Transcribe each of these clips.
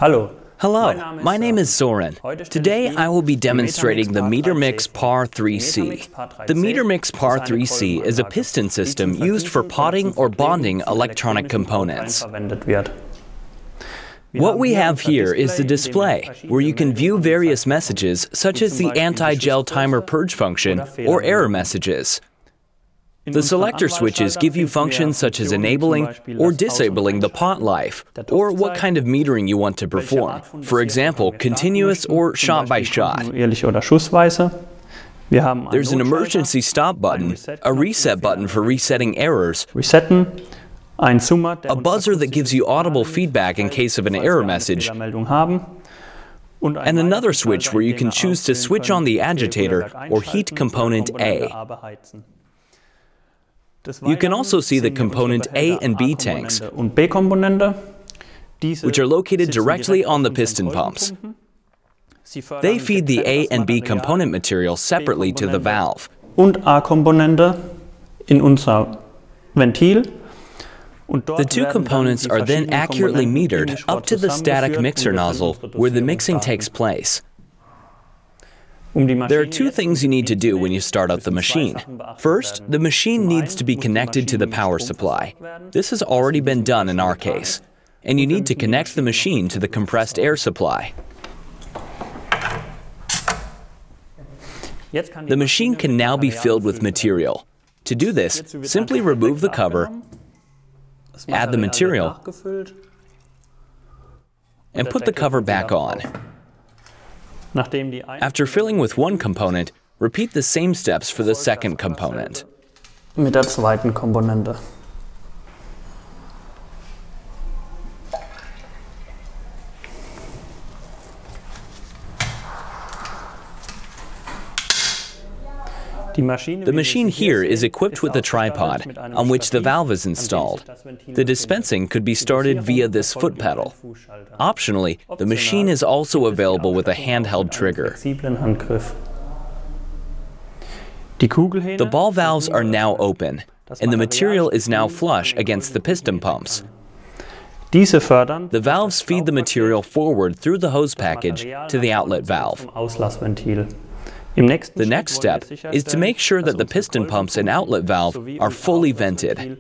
Hello, my name is Soren. Today I will be demonstrating the METER MIX PAR 3C. The METER MIX PAR 3C is a piston system used for potting or bonding electronic components. What we have here is the display, where you can view various messages such as the anti-gel timer purge function or error messages. The selector switches give you functions such as enabling or disabling the pot life, or what kind of metering you want to perform, for example, continuous or shot by shot. There's an emergency stop button, a reset button for resetting errors, a buzzer that gives you audible feedback in case of an error message, and another switch where you can choose to switch on the agitator or heat component A. You can also see the component A and B tanks, which are located directly on the piston pumps. They feed the A and B component material separately to the valve. The two components are then accurately metered up to the static mixer nozzle where the mixing takes place. There are two things you need to do when you start up the machine. First, the machine needs to be connected to the power supply. This has already been done in our case. And you need to connect the machine to the compressed air supply. The machine can now be filled with material. To do this, simply remove the cover, add the material, and put the cover back on. After filling with one component, repeat the same steps for the second component. The machine here is equipped with a tripod, on which the valve is installed. The dispensing could be started via this foot pedal. Optionally, the machine is also available with a handheld trigger. The ball valves are now open, and the material is now flush against the piston pumps. The valves feed the material forward through the hose package to the outlet valve. The next step is to make sure that the piston pumps and outlet valve are fully vented.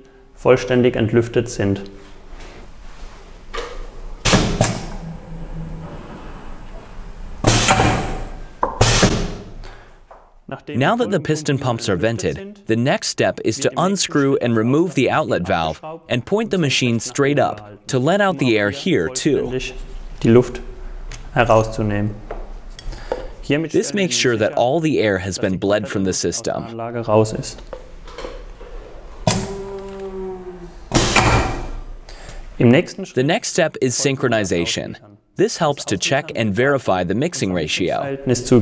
Now that the piston pumps are vented, the next step is to unscrew and remove the outlet valve and point the machine straight up to let out the air here too. This makes sure that all the air has been bled from the system. The next step is synchronization. This helps to check and verify the mixing ratio.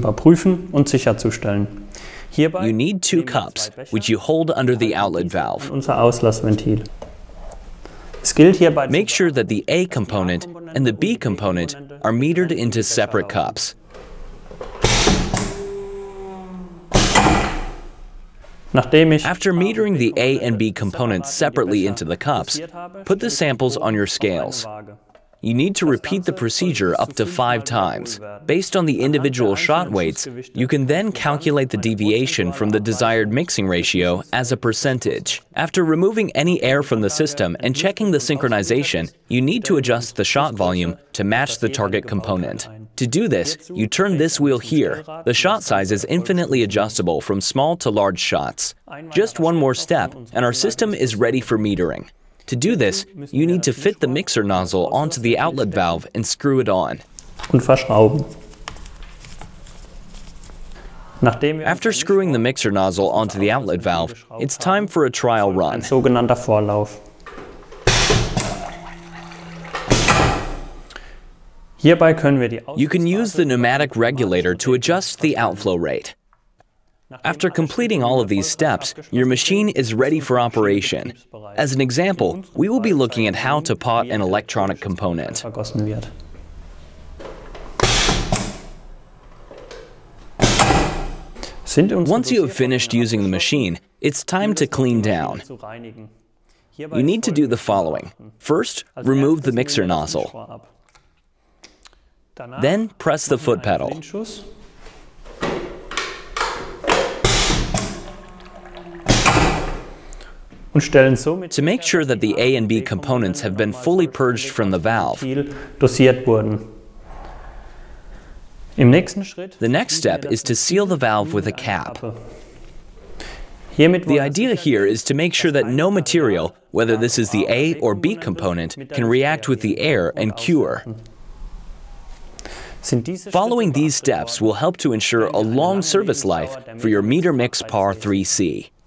You need two cups, which you hold under the outlet valve. Make sure that the A component and the B component are metered into separate cups. After metering the A and B components separately into the cups, put the samples on your scales. You need to repeat the procedure up to 5 times. Based on the individual shot weights, you can then calculate the deviation from the desired mixing ratio as a percentage. After removing any air from the system and checking the synchronization, you need to adjust the shot volume to match the target component. To do this, you turn this wheel here. The shot size is infinitely adjustable from small to large shots. Just one more step, and our system is ready for metering. To do this, you need to fit the mixer nozzle onto the outlet valve and screw it on. After screwing the mixer nozzle onto the outlet valve, it's time for a trial run. You can use the pneumatic regulator to adjust the outflow rate. After completing all of these steps, your machine is ready for operation. As an example, we will be looking at how to pot an electronic component. Once you have finished using the machine, it's time to clean down. You need to do the following. First, remove the mixer nozzle. Then press the foot pedal. To make sure that the A and B components have been fully purged from the valve, the next step is to seal the valve with a cap. The idea here is to make sure that no material, whether this is the A or B component, can react with the air and cure. Following these steps will help to ensure a long service life for your METER MIX PAR 3C.